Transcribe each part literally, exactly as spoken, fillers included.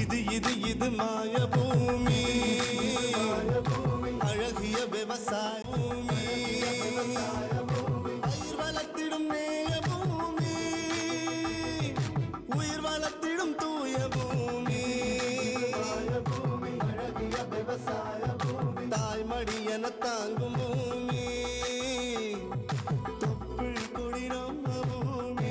இது இது இது மாய பூமி அழகிய விவசாய பூமி பயிர் வளர்த்திடும் நேய பூமி உயிர் வளர்த்திடும் தூய பூமி அழகிய விவசாய பூமி தாய்மடி என தாங்கும் பூமி தொப்புள் கொடி நம்ம பூமி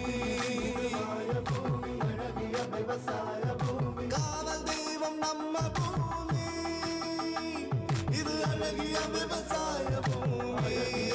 அழகிய விவசாய பூமி காவல் தெய்வம் நம்ம பூமி இது அழகிய விவசாய பூமி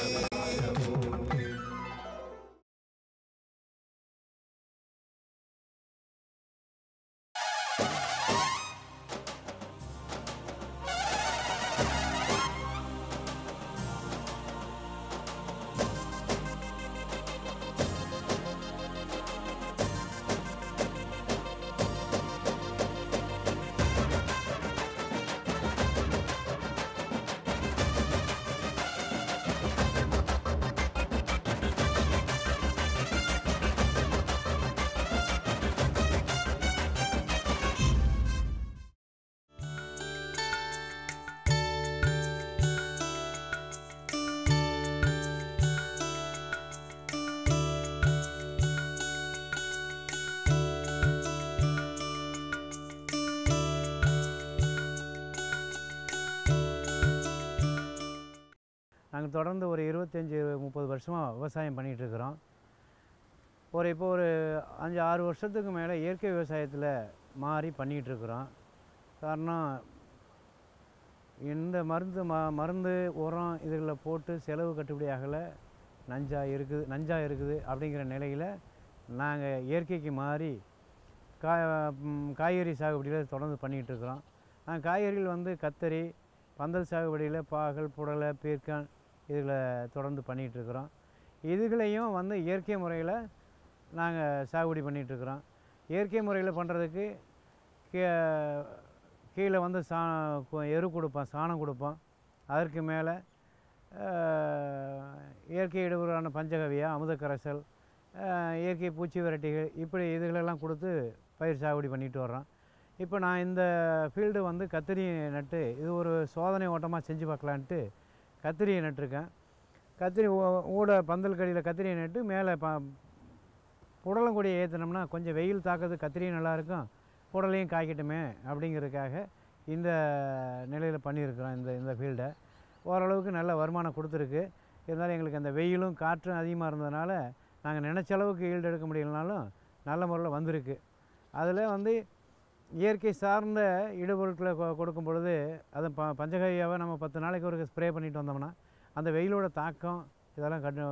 நாங்கள் தொடர்ந்து ஒரு இருபத்தஞ்சி முப்பது வருஷமாக விவசாயம் பண்ணிகிட்ருக்குறோம். ஒரு இப்போ ஒரு அஞ்சு ஆறு வருஷத்துக்கு மேலே இயற்கை விவசாயத்தில் மாறி பண்ணிகிட்ருக்குறோம். காரணம் இந்த மருந்து ம மருந்து உரம் இதில் போட்டு செலவு கட்டுப்படி ஆகலை, நஞ்சாக இருக்குது நஞ்சாக இருக்குது அப்படிங்கிற நிலையில் நாங்கள் இயற்கைக்கு மாறி கா காய்கறி சாகுபடியில் தொடர்ந்து பண்ணிகிட்ருக்குறோம். நாங்கள் காய்கறிகள் வந்து கத்தரி, பந்தல் சாகுபடியில் பாகல், புடலை, பீர்க்கான் இதில் தொடர்ந்து பண்ணிகிட்ருக்குறோம். இதுகளையும் வந்து இயற்கை முறையில் நாங்கள் சாகுபடி பண்ணிகிட்ருக்குறோம். இயற்கை முறையில் பண்ணுறதுக்கு கீ கீழே வந்து சா எரு கொடுப்போம், சாணம் கொடுப்போம். அதற்கு மேலே இயற்கை இடுபொருளான பஞ்சகவியா, அமுத கரைசல், இயற்கை பூச்சி விரட்டிகள் இப்படி இதுகளெல்லாம் கொடுத்து பயிர் சாகுபடி பண்ணிட்டு வர்றோம். இப்போ நான் இந்த ஃபீல்டு வந்து கத்திரி நட்டு இது ஒரு சோதனை ஓட்டமாக செஞ்சு பார்க்கலான்ட்டு கத்திரியை நட்டுருக்கேன். கத்திரி ஊட பந்தல் கடியில் கத்திரியை நட்டு மேலே ப புடலங்கொடியை ஏற்றினோம்னா கொஞ்சம் வெயில் தாக்குறது கத்திரியும் நல்லாயிருக்கும், புடலையும் காய்க்கட்டுமே அப்படிங்கிறதுக்காக இந்த நிலையில் பண்ணியிருக்கிறோம். இந்த இந்த ஃபீல்டை ஓரளவுக்கு நல்ல வருமானம் கொடுத்துருக்கு. இருந்தாலும் எங்களுக்கு அந்த வெயிலும் காற்றும் அதிகமாக இருந்ததுனால நாங்கள் நினச்ச அளவுக்கு ஈல்டு எடுக்க முடியலனாலும் நல்ல முறையில் வந்திருக்கு. அதில் வந்து இயற்கை சார்ந்த இடுபொருட்களை கொடுக்கும் பொழுது அதை ப பஞ்சகவியாவை நம்ம பத்து நாளைக்கு ஒரு ஸ்ப்ரே பண்ணிட்டு வந்தோம்னா அந்த வெயிலோட தாக்கம் இதெல்லாம் கட்டு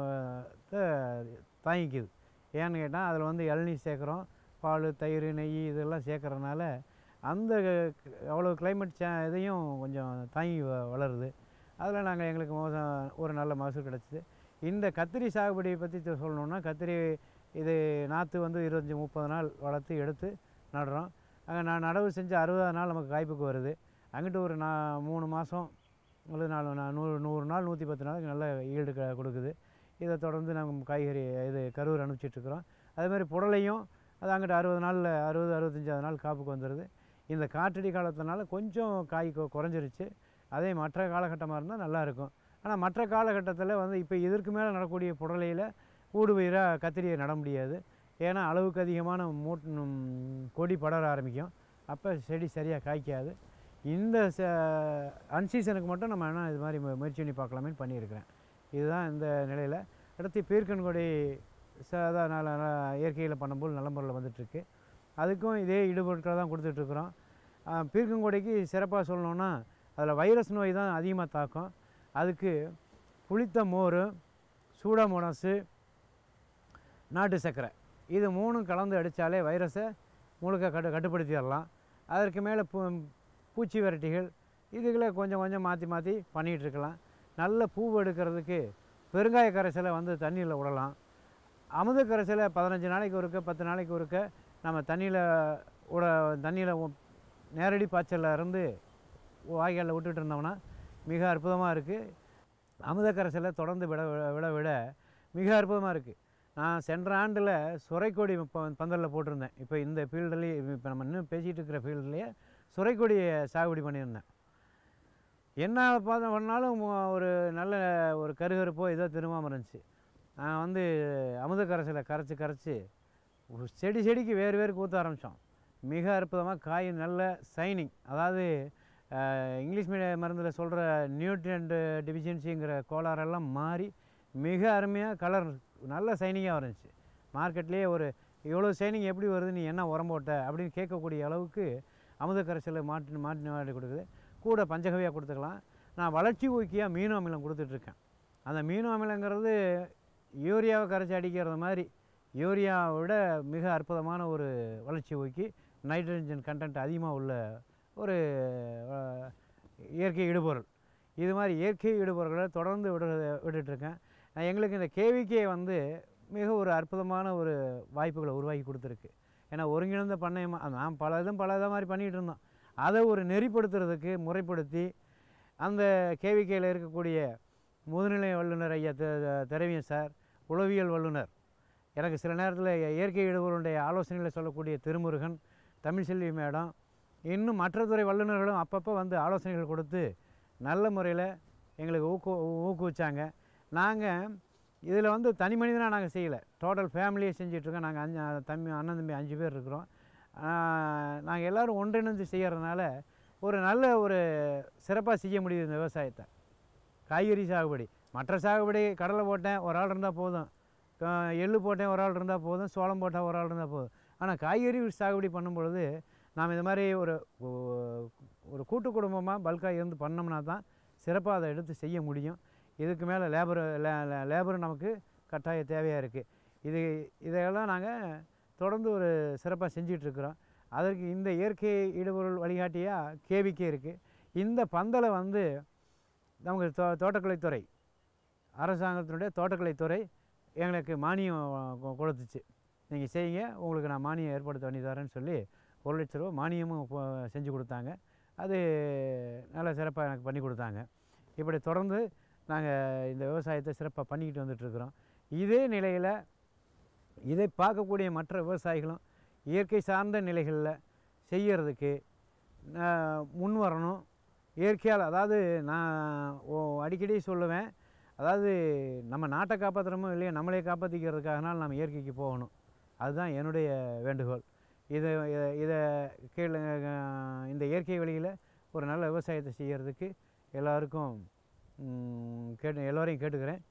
தாங்கிக்குது. ஏன்னு கேட்டால் அதில் வந்து இளநீர் சேர்க்குறோம், பால், தயிர், நெய் இதெல்லாம் சேர்க்குறதுனால அந்த அவ்வளோ கிளைமேட் சே இதையும் கொஞ்சம் தாங்கி வளருது. அதில் நாங்கள் எங்களுக்கு மோசம் ஒரு நல்ல மகசூல் கிடச்சிது. இந்த கத்திரி சாகுபடியை பற்றி சொல்லணுன்னா கத்திரி இது நாற்று வந்து இருபத்தஞ்சி முப்பது நாள் வளர்த்து எடுத்து நடுறோம். அங்கே நான் நடவு செஞ்சு அறுபது நாள் நமக்கு காய்ப்புக்கு வருது. அங்கிட்டு ஒரு நான் மூணு மாதம் அல்லது நாலு நூறு நூறு நாள் நூற்றி பத்து நாளுக்கு நல்ல ஈல்டு க கொடுக்குது. இதை தொடர்ந்து நம்ம காய்கறி இது கரூர் அனுப்பிச்சிட்ருக்குறோம். அதேமாதிரி புடலையும் அது அங்கிட்ட அறுபது நாளில் அறுபது அறுபத்தஞ்சாவது நாள் காப்புக்கு வந்துடுது. இந்த காற்றடி காலத்தினால கொஞ்சம் காய் குறைஞ்சிருச்சு. அதே மற்ற காலகட்டமாக இருந்தால் நல்லாயிருக்கும். ஆனால் மற்ற காலகட்டத்தில் வந்து இப்போ இதற்கு மேலே நடக்கூடிய புடலையில் ஊடு பயிராக கத்திரியை நட முடியாது. ஏன்னா அளவுக்கு அதிகமான மூட் கொடி படர ஆரம்பிக்கும். அப்போ செடி சரியாக காய்க்காது. இந்த ச அன்சீசனுக்கு மட்டும் நம்ம என்ன இது மாதிரி முயற்சி பண்ணி பார்க்கலாமேன்னு பண்ணியிருக்கிறேன். இதுதான் இந்த நிலையில். அடுத்து பீர்க்கன் கொடி சாதா நல்ல இயற்கையில் பண்ணும்போது நல்ல முறையில் வந்துட்டுருக்கு. அதுக்கும் இதே இடுபொருட்களை தான் கொடுத்துட்ருக்குறோம். பீர்க்கங்கொடிக்கு சிறப்பாக சொல்லணுன்னா அதில் வைரஸ் நோய் தான் அதிகமாக தாக்கும். அதுக்கு புளித்த மோர், சூடாமோனஸு, நாட்டு சர்க்கரை இது மூணும் கலந்து அடித்தாலே வைரஸை முழுக்க கட்டு கட்டுப்படுத்திடலாம். அதற்கு மேலே பூ பூச்சி விரட்டிகள் இதுகளை கொஞ்சம் கொஞ்சம் மாற்றி மாற்றி பண்ணிகிட்ருக்கலாம். நல்ல பூ எடுக்கிறதுக்கு பெருங்காய கரைசலை வந்து தண்ணியில் விடலாம். அமுத கரைசலை பதினஞ்சு நாளைக்கு ஒருக்க பத்து நாளைக்கு ஒருக்க நம்ம தண்ணியில் விட தண்ணியில் நேரடி பாய்ச்சலில் இருந்து வாய்க்காலில் விட்டுட்டு இருந்தோம்னா மிக அற்புதமாக இருக்குது. அமுத கரைசலை தொடர்ந்து விட விட விட மிக அற்புதமாக இருக்குது. நான் சென்ற ஆண்டில் சுரைக்கொடி இப்போ பந்தலில் போட்டிருந்தேன். இப்போ இந்த ஃபீல்டுலேயே இப்போ நம்ம இன்னும் பேசிகிட்டு இருக்கிற ஃபீல்டுலேயே சுரைக்கொடியை சாகுபடி பண்ணியிருந்தேன். என்ன பார்த்து பண்ணாலும் ஒரு நல்ல ஒரு கருகருப்போ ஏதோ திரும்பாமல் இருந்துச்சு. நான் வந்து அமுத கரைசலை கரைச்சி கரைச்சி செடி செடிக்கு வேறு வேறு ஊற்ற ஆரம்பித்தோம். மிக அற்புதமாக காய் நல்ல சைனிங், அதாவது இங்கிலீஷ் மீடிய மருந்தில் சொல்கிற நியூட்ரியன்ட் டிஃபிஷியன்சிங்கிற கோளாறெல்லாம் மாறி மிக அருமையாக கலர் நல்ல சைனிங்காக இருந்துச்சு. மார்க்கெட்லேயே ஒரு இவ்வளோ சைனிங் எப்படி வருது, நீ என்ன உரம் போட்ட அப்படின்னு கேட்கக்கூடிய அளவுக்கு அமுத கரைசலை மாட்டி மாட்டி மாட்டி கொடுக்குது. கூட பஞ்சகவியாக கொடுத்துக்கலாம். நான் வளர்ச்சி ஊக்கியாக மீனோ அமிலம் கொடுத்துட்ருக்கேன். அந்த மீனோ அமிலங்கிறது யூரியாவை கரைச்சி அடிக்கிறது மாதிரி யூரியாவை விட மிக அற்புதமான ஒரு வளர்ச்சி ஊக்கி, நைட்ரஜன் கண்டென்ட் அதிகமாக உள்ள ஒரு இயற்கை இடுபொருள். இது மாதிரி இயற்கை இடுபொருள்களை தொடர்ந்து விடு விட்டுட்ருக்கேன். எங்களுக்கு இந்த கேவிகே வந்து மிக ஒரு அற்புதமான ஒரு வாய்ப்புகளை உருவாக்கி கொடுத்துருக்கு. ஏன்னா ஒருங்கிணைந்த பண்ணையமாக நான் பல இதும் பல இதை மாதிரி பண்ணிகிட்டு இருந்தோம். அதை ஒரு நெறிப்படுத்துறதுக்கு முறைப்படுத்தி அந்த கேவிகேயில் இருக்கக்கூடிய முதுநிலை வல்லுநர் ஐயா திரவியம் சார், உளவியல் வல்லுநர், எனக்கு சில நேரத்தில் இயற்கை இடுபொருளுடைய ஆலோசனைகளை சொல்லக்கூடிய திருமுருகன், தமிழ்செல்வி மேடம், இன்னும் மற்ற துறை வல்லுநர்களும் அப்பப்போ வந்து ஆலோசனைகள் கொடுத்து நல்ல முறையில் எங்களுக்கு ஊக்கு ஊக்குவிச்சாங்க. நாங்கள் இதில் வந்து தனி மனிதனாக நாங்கள் செய்யலை, டோட்டல் ஃபேமிலியை செஞ்சிட்ருக்கோம். நாங்கள் அஞ்சு தம்பி அண்ணன் தம்பி அஞ்சு பேர் இருக்கிறோம். நாங்கள் எல்லோரும் ஒன்றிணைந்து செய்கிறதுனால ஒரு நல்ல ஒரு சிறப்பாக செய்ய முடியுது இந்த விவசாயத்தை. காய்கறி சாகுபடி, மற்ற சாகுபடி கடலை போட்டேன் ஒரு ஆள் இருந்தால் போதும், எள்ளு போட்டேன் ஒரு ஆள் இருந்தால் போதும், சோளம் போட்டால் ஒரு ஆள் இருந்தால் போதும். ஆனால் காய்கறி சாகுபடி பண்ணும் பொழுது நாம் இது மாதிரி ஒரு ஒரு கூட்டு குடும்பமாக பல்காக இருந்து பண்ணோம்னா தான் சிறப்பாக அதை எடுத்து செய்ய முடியும். இதுக்கு மேலே லேபர் லேபர் நமக்கு கட்டாய தேவையாக இருக்குது. இது இதையெல்லாம் நாங்கள் தொடர்ந்து ஒரு சிறப்பாக செஞ்சிட்ருக்குறோம். அதற்கு இந்த இயற்கை ஈடுபொருள் வழிகாட்டியாக கேவிகே இருக்குது. இந்த பந்தலை வந்து நமக்கு தோ தோட்டக்கலைத்துறை அரசாங்கத்தினுடைய தோட்டக்கலைத்துறை எங்களுக்கு மானியம் கொடுத்துச்சு. நீங்கள் செய்யுங்க, உங்களுக்கு நான் மானியம் ஏற்படுத்த பண்ணி தரேன்னு சொல்லி ஒரு லட்ச ரூபா மானியமும் செஞ்சு கொடுத்தாங்க. அது நல்லா சிறப்பாக எனக்கு பண்ணி கொடுத்தாங்க. இப்படி தொடர்ந்து நாங்கள் இந்த விவசாயத்தை சிறப்பாக பண்ணிக்கிட்டு வந்துட்டுருக்குறோம். இதே நிலையில் இதை பார்க்கக்கூடிய மற்ற விவசாயிகளும் இயற்கை சார்ந்த நிலைகளில் செய்கிறதுக்கு முன் வரணும். இயற்கையால், அதாவது நான் அடிக்கடி சொல்லுவேன், அதாவது நம்ம நாட்டை காப்பாற்றுறமோ இல்லையா, நம்மளே காப்பாற்றிக்கிறதுக்காகனால நம்ம இயற்கைக்கு போகணும். அதுதான் என்னுடைய வேண்டுகோள். இதை இதை கீழே இந்த இயற்கை வழியில் ஒரு நல்ல விவசாயத்தை செய்கிறதுக்கு எல்லாருக்கும் கேட்டு எல்லோரையும் கேட்டுக்கிறேன்.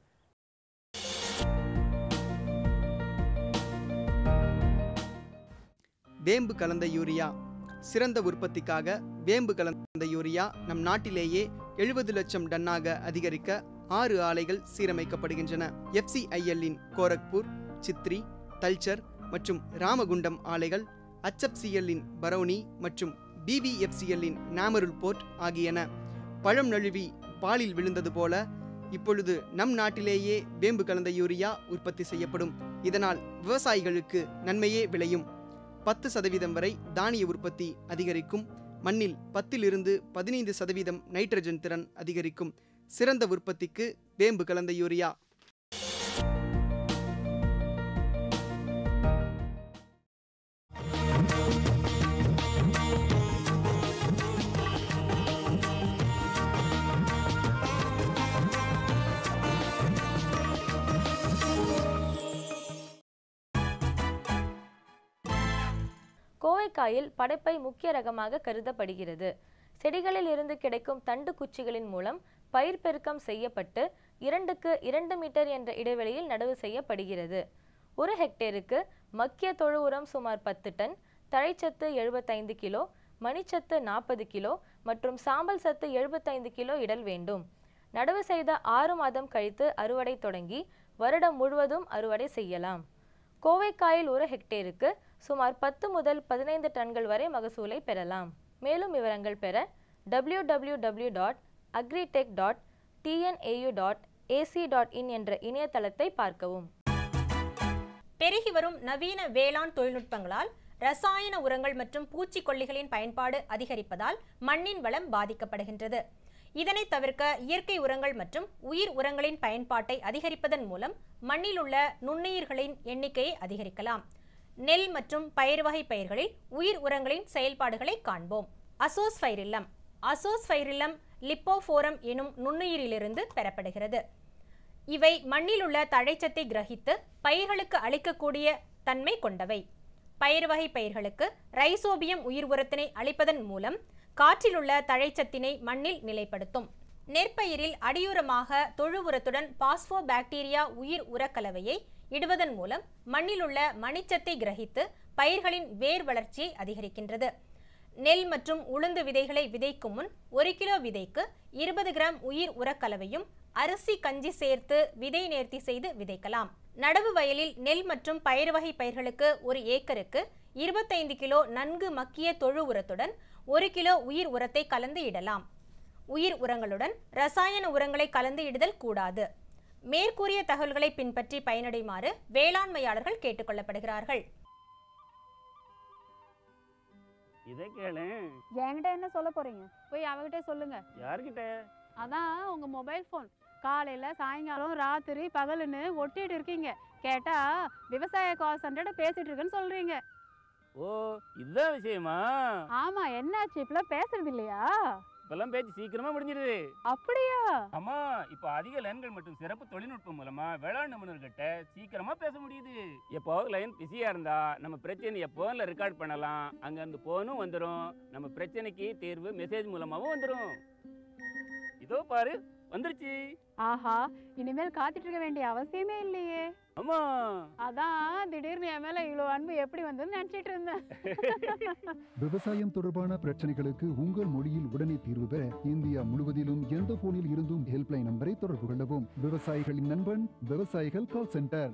வேம்பு கலந்த யூரியா. சிறந்த உற்பத்திக்காக வேம்பு கலந்த யூரியா நம் நாட்டிலேயே எழுபது லட்சம் டன்னாக அதிகரிக்க ஆறு ஆலைகள் சீரமைக்கப்படுகின்றன. எஃப்சிஐஎல்லின் கோரக்பூர், சித்ரி, தல்ச்சர் மற்றும் ராமகுண்டம் ஆலைகள், ஹெச்எஃப்சிஎல்லின் பரௌனி மற்றும் பிவிஎஃப்சிஎல்லின் நாமருல் போர்ட் ஆகியன. பழம் நழுவி பாலில் விழுந்தது போல இப்பொழுது நம் நாட்டிலேயே வேம்பு கலந்த யூரியா உற்பத்தி செய்யப்படும். இதனால் விவசாயிகளுக்கு நன்மையே விளையும். பத்து சதவீதம் வரை தானிய உற்பத்தி அதிகரிக்கும். மண்ணில் பத்திலிருந்து பதினைந்து சதவீதம் நைட்ரஜன் திறன் அதிகரிக்கும். சிறந்த உற்பத்திக்கு வேம்பு கலந்த யூரியா. கோவைக்காயில் படைப்பை முக்கிய ரகமாக கருதப்படுகிறது. செடிகளில் இருந்து கிடைக்கும் தண்டு குச்சிகளின் மூலம் பயிர் பெருக்கம் செய்யப்பட்டு இரண்டுக்கு இரண்டு மீட்டர் என்ற இடைவெளியில் நடவு செய்யப்படுகிறது. ஒரு ஹெக்டேருக்கு மக்கிய தொழு உரம் சுமார் பத்து டன், தழைச்சத்து எழுபத்தைந்து கிலோ, மணிச்சத்து நாற்பது கிலோ மற்றும் சாம்பல் சத்து எழுபத்தைந்து கிலோ இடல் வேண்டும். நடவு செய்த ஆறு மாதம் கழித்து அறுவடை தொடங்கி வருடம் முழுவதும் அறுவடை செய்யலாம். கோவைக்காயில் ஒரு ஹெக்டேருக்கு சுமார் பத்து முதல் பதினைந்து டன்கள் வரை மகசூலை பெறலாம். மேலும் விவரங்கள் பெற W W W dot agritech dot TNAU dot AC dot in என்ற இணையதளத்தை பார்க்கவும். பெருகி வரும் நவீன வேளாண் தொழில்நுட்பங்களால் ரசாயன உரங்கள் மற்றும் பூச்சிக்கொல்லிகளின் பயன்பாடு அதிகரிப்பதால் மண்ணின் வளம் பாதிக்கப்படுகின்றது. இதனை தவிர்க்க இயற்கை உரங்கள் மற்றும் உயிர் உரங்களின் பயன்பாட்டை அதிகரிப்பதன் மூலம் மண்ணில் உள்ள நுண்ணுயிர்களின் எண்ணிக்கையை அதிகரிக்கலாம். நெல் மற்றும் பயிர் வகை பயிர்களில் உயிர் உரங்களின் செயல்பாடுகளை காண்போம். அசோஸ்பைரில்லம் அசோஸ்பைரில்லம் லிப்போஃபோரம் எனும் நுண்ணுயிரிலிருந்து பெறப்படுகிறது. இவை மண்ணில் உள்ள தழைச்சத்தை கிரகித்து பயிர்களுக்கு அளிக்கக்கூடிய தன்மை கொண்டவை. பயிர் வகை பயிர்களுக்கு ரைசோபியம் உயிர் உரத்தினை அளிப்பதன் மூலம் காற்றிலுள்ள தழைச்சத்தினை மண்ணில் நிலைப்படுத்தும். நெற்பயிரில் அடியுரமாக தொழு உரத்துடன் பாஸ்போ பாக்டீரியா உயிர் உரக்கலவையை இடுவதன் மூலம் மண்ணில் உள்ள மணிச்சத்தை கிரகித்து பயிர்களின் வேர் வளர்ச்சியை அதிகரிக்கின்றது. நெல் மற்றும் உளுந்து விதைகளை விதைக்கும் முன் ஒரு கிலோ விதைக்கு இருபது கிராம் உயிர் உரக்கலவையும் அரிசி கஞ்சி சேர்த்து விதை நேர்த்தி செய்து விதைக்கலாம். நடவு வயலில் நெல் மற்றும் பயிர் வகை பயிர்களுக்கு ஒரு ஏக்கருக்கு இருபத்தைந்து கிலோ நன்கு மக்கிய தொழு உரத்துடன் ஒரு கிலோ உயிர் உரத்தை கலந்து இடலாம். உயிர் உரங்களுடன் ரசாயன உரங்களை கலந்து இடுதல் கூடாது. மேற்கூறிய தகவல்களை பின்பற்றி பயனடைமாறு வேளாண்மையாளர்கள் கேட்டுக்கொள்ளப்படுகிறார்கள். இதை கேளு. என்கிட்ட என்ன சொல்ல போறீங்க? போய் அவகிட்ட சொல்லுங்க. யார்கிட்ட? அதான் உங்க மொபைல் ஃபோன். காலையில சாயங்காலம் ராத்திரி பகலுன்னு ஒட்டிட்டு இருக்கீங்க. கேட்டா விவசாய கால் சென்டர்ட பேசிட்டு இருக்கேன்னு சொல்றீங்க. ஓ, இதுதான் விஷயமா? ஆமா, என்னாச்சு? இப்பெல்லாம் பேசுறது இல்லையா? இப்பெல்லாம் பேச்சு சீக்கிரமா முடிஞ்சிருது. அப்படியா? ஆமா, இப்ப அதிக லைன்கள் மற்றும் சிறப்பு தொழில்நுட்பம் மூலமா வேளாண் நிபுணர்கிட்ட சீக்கிரமா பேச முடியுது. எப்போ லைன் பிஸியா இருந்தா நம்ம பிரச்சனையை போன்ல ரெக்கார்ட் பண்ணலாம். அங்க இருந்து போனும் வந்துடும். நம்ம பிரச்சனைக்கு தீர்வு மெசேஜ் மூலமாவும் வந்துடும். இதோ பாரு, வந்துருச்சு. ஆஹா, இனிமேல் காத்துட்டு இருக்க வேண்டிய அவசியமே இல்லையே. ஆமா, அதான் திடீர்னு என் மேல இவ்வளவு அன்பு எப்படி வந்ததுன்னு நினைச்சிட்டு இருந்தேன். விவசாயம் தொடர்பான பிரச்சனைகளுக்கு உங்கள் மொழியில் உடனே தீர்வு பெற இந்தியா முழுவதிலும் எந்த போனில் இருந்தும் ஹெல்ப்லைன் நம்பரை தொடர்பு கொள்ளவும். விவசாயிகளின் நண்பன் விவசாயிகள் கால் சென்டர்.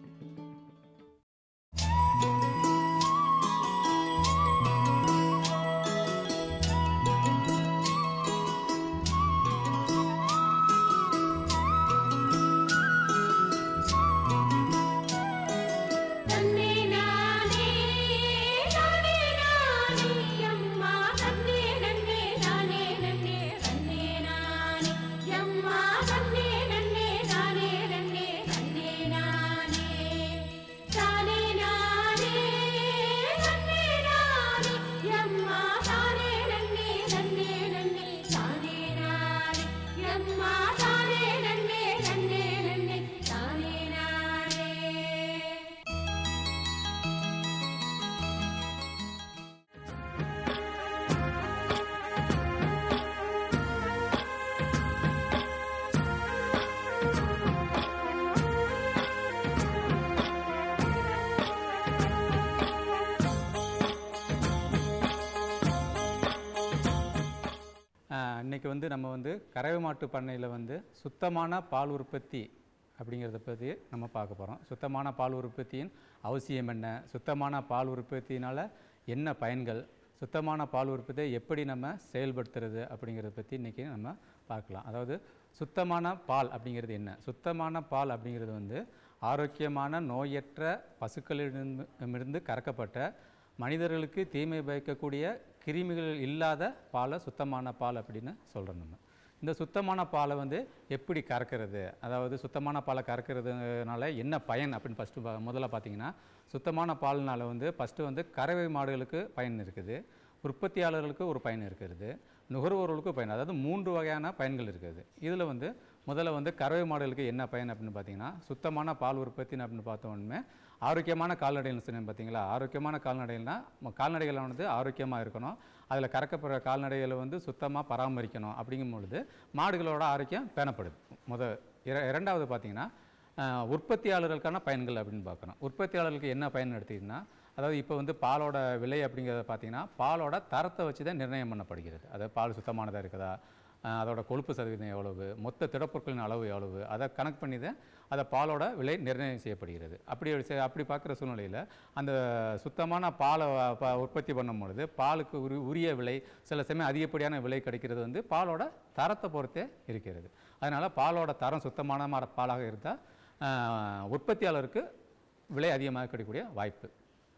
இன்றைக்கி வந்து நம்ம வந்து கறவை மாட்டு பண்ணையில் வந்து சுத்தமான பால் உற்பத்தி அப்படிங்கிறத பற்றி நம்ம பார்க்க போகிறோம். சுத்தமான பால் உற்பத்தியின் அவசியம் என்ன, சுத்தமான பால் உற்பத்தினால் என்ன பயன்கள், சுத்தமான பால் உற்பத்தியை எப்படி நம்ம செயல்படுத்துறது அப்படிங்கிறத பற்றி இன்றைக்கி நம்ம பார்க்கலாம். அதாவது சுத்தமான பால் அப்படிங்கிறது என்ன? சுத்தமான பால் அப்படிங்கிறது வந்து ஆரோக்கியமான நோயற்ற பசுக்களிடமிருந்து கறக்கப்பட்ட மனிதர்களுக்கு தீமை பயக்கக்கூடிய கிருமிகள் இல்லாத பாலை சுத்தமான பால் அப்படின்னு சொல்கிறோம். நம்ம இந்த சுத்தமான பாலை வந்து எப்படி கறக்கிறது, அதாவது சுத்தமான பாலை கறக்கிறதுனால என்ன பயன் அப்படின்னு ஃபஸ்ட்டு முதல்ல பார்த்தீங்கன்னா, சுத்தமான பால்னால் வந்து ஃபஸ்ட்டு வந்து கறவை மாடுகளுக்கு பயன் இருக்குது, உற்பத்தியாளர்களுக்கு ஒரு பயன் இருக்கிறது, நுகர்வோர்களுக்கு பயன், அதாவது மூன்று வகையான பயன்கள் இருக்குது. இதில் வந்து முதல்ல வந்து கறவை மாடுகளுக்கு என்ன பயன் அப்படின்னு பார்த்தீங்கன்னா, சுத்தமான பால் உற்பத்தின்னு அப்படின்னு பார்த்தோன்னே ஆரோக்கியமான கால்நடைகள்னு சொன்னேன் பார்த்தீங்களா. ஆரோக்கியமான கால்நடைகள்னால் கால்நடைகளை வந்து ஆரோக்கியமாக இருக்கணும், அதில் கறக்கப்படுற கால்நடைகளை வந்து சுத்தமாக பராமரிக்கணும். அப்படிங்கும் பொழுது மாடுகளோட ஆரோக்கியம் பேணப்படுது. முத இர இரண்டாவது பார்த்திங்கன்னா உற்பத்தியாளர்களுக்கான பயன்கள் அப்படின்னு பார்க்கணும். உற்பத்தியாளர்களுக்கு என்ன பயன் எடுத்திங்கன்னா, அதாவது இப்போ வந்து பாலோட விலை அப்படிங்கிறத பார்த்திங்கன்னா பாலோட தரத்தை வச்சு தான் நிர்ணயம் பண்ணப்படுகிறது. அதாவது பால் சுத்தமானதாக இருக்குதா, அதோட கொழுப்பு சதவீதம் எவ்வளவு, மொத்த திடப்பொருட்களின் அளவு எவ்வளவு, அதை கணக்கு பண்ணி தான் அதை பாலோட விலை நிர்ணயம் செய்யப்படுகிறது. அப்படி அப்படி பார்க்குற சூழ்நிலையில் அந்த சுத்தமான பாலை உற்பத்தி பண்ணும் பொழுது பாலுக்கு உரி உரிய விலை சில சமயம் அதிகப்படியான விலை கிடைக்கிறது வந்து பாலோட தரத்தை பொறுத்தே இருக்கிறது. அதனால் பாலோட தரம் சுத்தமான பாலாக இருந்தால் உற்பத்தியாளருக்கு விலை அதிகமாக கிடைக்கக்கூடிய வாய்ப்பு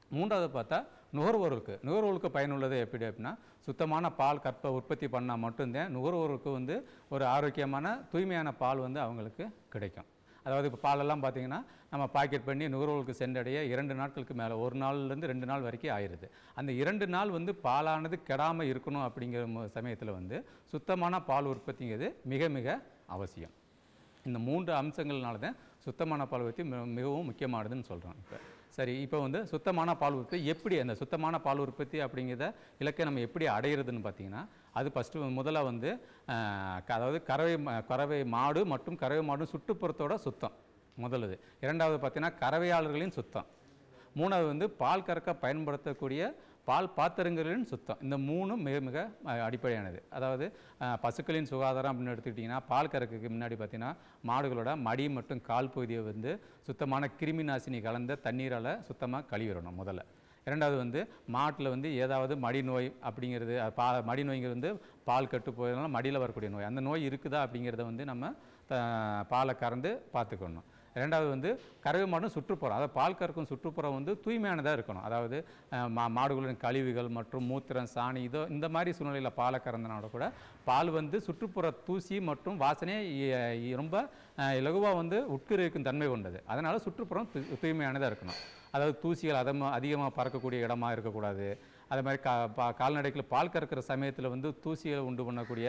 மூன்றாவது பார்த்தா நுகர்வோருக்கு நுகர்வோருக்கு பயனுள்ளது எப்படி அப்படின்னா சுத்தமான பால் கற்ப உற்பத்தி பண்ணால் மட்டும்தான் நுகர்வோருக்கு வந்து ஒரு ஆரோக்கியமான தூய்மையான பால் வந்து அவங்களுக்கு கிடைக்கும். அதாவது இப்போ பாலெல்லாம் பார்த்திங்கன்னா நம்ம பாக்கெட் பண்ணி நுகர்வோருக்கு சென்றடைய இரண்டு நாட்களுக்கு மேலே ஒரு நாள்லேருந்து ரெண்டு நாள் வரைக்கும் ஆயிடுது. அந்த இரண்டு நாள் வந்து பாலானது கெடாமல் இருக்கணும் அப்படிங்கிற சமயத்தில் வந்து சுத்தமான பால் உற்பத்திங்கிறது மிக மிக அவசியம். இந்த மூன்று அம்சங்கள்னால தான் சுத்தமான பால் உற்பத்தி மிகவும் முக்கியமானதுன்னு சொல்கிறோம். இப்போ சரி, இப்போ வந்து சுத்தமான பால் உற்பத்தி எப்படி அந்த சுத்தமான பால் உற்பத்தி அப்படிங்கிறத இலக்கை நம்ம எப்படி அடையிறதுன்னு பார்த்தீங்கன்னா அது ஃபஸ்ட்டு முதல்ல வந்து அதாவது கறவை கறவை மாடு மற்றும் கறவை மாடு சுற்றுப்புறத்தோட சுத்தம் முதலுது. இரண்டாவது பார்த்தீங்கன்னா கறவையாளர்களின் சுத்தம். மூணாவது வந்து பால் கறக்க பயன்படுத்தக்கூடிய பால் பாத்திரங்களின் சுத்தம். இந்த மூணும் மிக மிக அடிப்படையானது. அதாவது பசுக்களின் சுகாதாரம் அப்படின்னு எடுத்துக்கிட்டிங்கன்னா பால் கறக்குக்கு முன்னாடி பார்த்திங்கன்னா மாடுகளோட மடி மற்றும் கால் பகுதியை வந்து சுத்தமான கிருமி நாசினி கலந்த தண்ணீரால் சுத்தமாக கழுவிடணும் முதல்ல. இரண்டாவது வந்து மாட்டில் வந்து ஏதாவது மடி நோய் அப்படிங்கிறது பா மடி நோய்ங்கிறது வந்து பால் கட்டு போயதுனால மடியில் வரக்கூடிய நோய், அந்த நோய் இருக்குதா அப்படிங்கிறத வந்து நம்ம பாலை கறந்து பார்த்துக்கணும். ரெண்டாவது வந்து கறவை மாடும் சுற்றுப்புறம், அதாவது பால் கறக்கும் சுற்றுப்புறம் வந்து தூய்மையானதாக இருக்கணும். அதாவது மா மாடுகளின் கழிவுகள் மற்றும் மூத்திரம் சாணி இதோ இந்த மாதிரி சூழ்நிலையில் பாலை கறந்தனால கூட பால் வந்து சுற்றுப்புற தூசி மற்றும் வாசனை ரொம்ப இலகுவாக வந்து உட்கிருக்கும் தன்மை கொண்டது. அதனால் சுற்றுப்புறம் தூய்மையானதாக இருக்கணும். அதாவது தூசிகள் அதமாக அதிகமாக பறக்கக்கூடிய இடமா இருக்கக்கூடாது. அதே மாதிரி கா பா கால்நடைகள் பால் கறக்கிற சமயத்தில் வந்து தூசியை உண்டு பண்ணக்கூடிய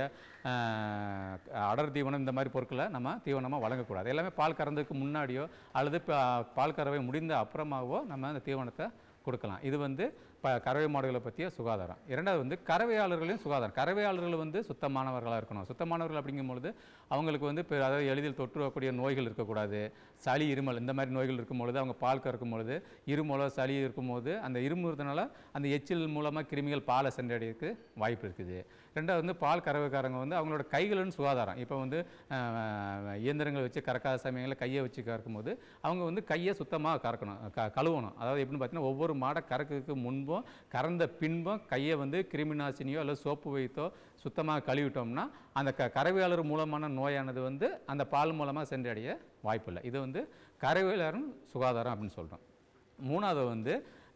அடர் தீவனம் இந்த மாதிரி பொருட்களை நம்ம தீவனமாக வழங்கக்கூடாது. எல்லாமே பால் கறந்ததுக்கு முன்னாடியோ அல்லது பால் கறவை முடிந்த அப்புறமாகவோ நம்ம அந்த தீவனத்தை கொடுக்கலாம். இது வந்து ப கறவை மாடுகளை பற்றிய சுகாதாரம். இரண்டாவது வந்து கறவையாளர்களையும் சுகாதாரம். கறவையாளர்கள் வந்து சுத்தமானவர்களாக இருக்கணும். சுத்தமானவர்கள் அப்படிங்கும்பொழுது அவங்களுக்கு வந்து இப்போ அதாவது எளிதில் தொற்றுவக்கூடிய நோய்கள் இருக்கக்கூடாது. சளி இருமல் இந்த மாதிரி நோய்கள் இருக்கும்பொழுது அவங்க பால் கறக்கும் பொழுது இருமலோ சளி இருக்கும்போது அந்த இருமுறதுனால அந்த எச்சில் மூலமாக கிருமிகள் பாலை சென்றடைறதுக்கு வாய்ப்பு இருக்குது. ரெண்டாவது வந்து பால் கறவைக்காரங்க வந்து அவங்களோட கைகளின் சுகாதாரம். இப்போ வந்து இயந்திரங்களை வச்சு கறக்காத சமயங்களில் கையை வச்சு கறக்கும்போது அவங்க வந்து கையை சுத்தமாக கறக்கணும், க கழுவணும். அதாவது எப்படின்னு பார்த்தீங்கன்னா ஒவ்வொரு மாடை கறக்கிறதுக்கு முன்பும் கறந்த பின்பும் கையை வந்து கிருமி நாசினியோ அல்லது சோப்பு வைத்தோ சுத்தமாக கழுவிட்டோம்னா அந்த க கறவையாளர் மூலமான நோயானது வந்து அந்த பால் மூலமாக சென்றடைய வாய்ப்பு இல்லை. இது வந்து கறவையாளரின் சுகாதாரம் அப்படின்னு சொல்கிறோம். மூணாவது வந்து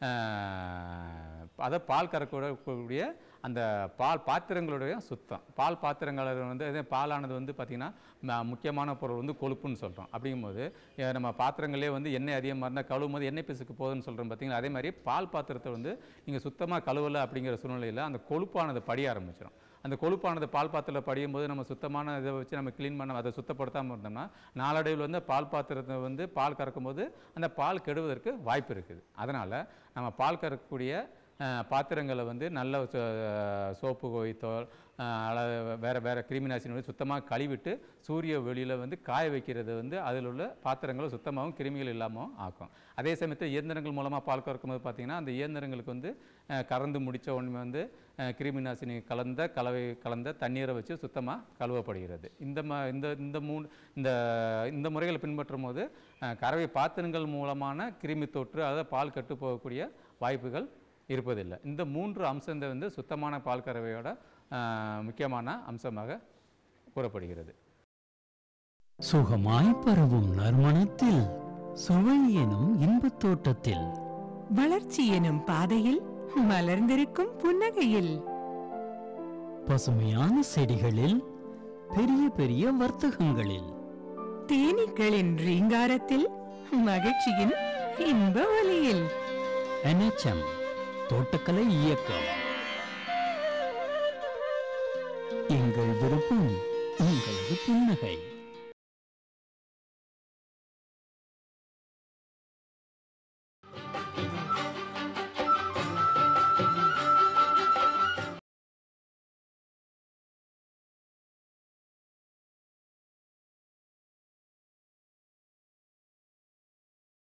அதை பால் கறக்கக்கூடிய அந்த பால் பாத்திரங்களுடைய சுத்தம். பால் பாத்திரங்கள் வந்து இதே பாலானது வந்து பார்த்திங்கன்னா முக்கியமான பொருள் வந்து கொழுப்புன்னு சொல்கிறோம். அப்படிங்கும்போது நம்ம பாத்திரங்களே வந்து எண்ணெய் அதிகமாக இருந்தால் கழுவும் போது எண்ணெய் பிசுக்கு போகுதுன்னு சொல்கிறோம் பார்த்திங்களா. அதே மாதிரி பால் பாத்திரத்தை வந்து நீங்கள் சுத்தமாக கழுவலை அப்படிங்கிற சூழ்நிலையில் அந்த கொழுப்பானது படிய ஆரம்பிச்சிடும். அந்த கொழுப்பானது பால் பாத்திரத்தில் படியும் போது நம்ம சுத்தமான இதை வச்சு நம்ம க்ளீன் பண்ண அதை சுத்தப்படுத்தாமல் இருந்தோம்னா நாளடைவில் வந்து பால் பாத்திரத்தை வந்து பால் கறக்கும் போது அந்த பால் கெடுவதற்கு வாய்ப்பு இருக்குது. அதனால் நம்ம பால் கறக்கக்கூடிய பாத்திரங்களை வந்து நல்ல சோப்பு வைத்தோ அல்லது வேறு வேறு கிருமி நாசினி சுத்தமாக கழுவிட்டு சூரிய வெளியில் வந்து காய வைக்கிறது வந்து அதில் உள்ள பாத்திரங்களை சுத்தமாகவும் கிருமிகள் இல்லாமல் ஆக்கும். அதே சமயத்தில் இயந்திரங்கள் மூலமாக பால் கறக்கும்போது பார்த்திங்கன்னா அந்த இயந்திரங்களுக்கு வந்து கறந்து முடித்த உடனே வந்து கிருமி நாசினி கலந்த கலவை கலந்த தண்ணீரை வச்சு சுத்தமாக கழுவப்படுகிறது. இந்த ம இந்த இந்த மூணு இந்த இந்த முறைகளை பின்பற்றும் போது கறவை பாத்திரங்கள் மூலமான கிருமி தொற்று அதாவது பால் கட்டு போகக்கூடிய வாய்ப்புகள் இருப்பதில்லை. இந்த மூன்று அம்சத்தை வந்து சுத்தமான பால் கறவையோட முக்கியமான அம்சமாக கூறப்படுகிறது. சுகமாய் பரவும் நறுமணத்தில் சுவை எனும் இன்பத் தோட்டத்தில் வளர்ச்சி எனும் பாதையில் மலர்ந்திருக்கும் புன்னகையில் பசுமையான செடிகளில் பெரிய பெரிய வர்த்தகங்களில் தேனீக்களின் ரீங்காரத்தில் மகிழ்ச்சியின் இன்ப ஒலியில் என் எச் எம் தோட்டக்கலை இயக்கம். எங்கள் விருப்பம் உங்களது புன்னகை.